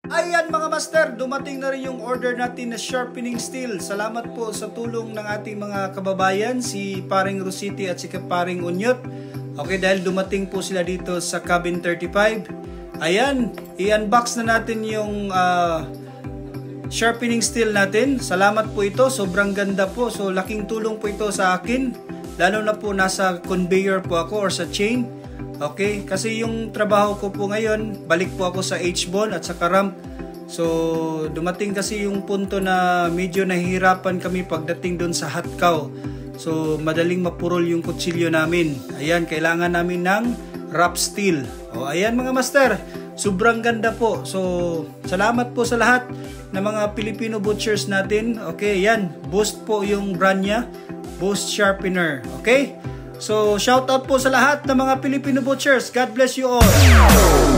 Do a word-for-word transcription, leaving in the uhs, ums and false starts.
Ayan mga master, dumating na rin yung order natin na sharpening steel. Salamat po sa tulong ng ating mga kababayan, si Paring Rosity at si Paring Unyot. Okay, dahil dumating po sila dito sa cabin thirty-five. Ayan, i-unbox na natin yung uh, sharpening steel natin. Salamat po ito, sobrang ganda po. So laking tulong po ito sa akin. Lalo na po nasa conveyor po ako or sa chain. Okay, kasi yung trabaho ko po ngayon, balik po ako sa H-bone at sa ramp. So, dumating kasi yung punto na medyo nahihirapan kami pagdating doon sa hot cow. So, madaling mapurol yung kutsilyo namin. Ayan, kailangan namin ng wrap steel. O, ayan mga master, sobrang ganda po. So, salamat po sa lahat ng mga Filipino butchers natin. Okay, ayan, Boost po yung brand niya. Boost Sharpener. Okay? So, shout out po sa lahat ng mga Filipino butchers. God bless you all.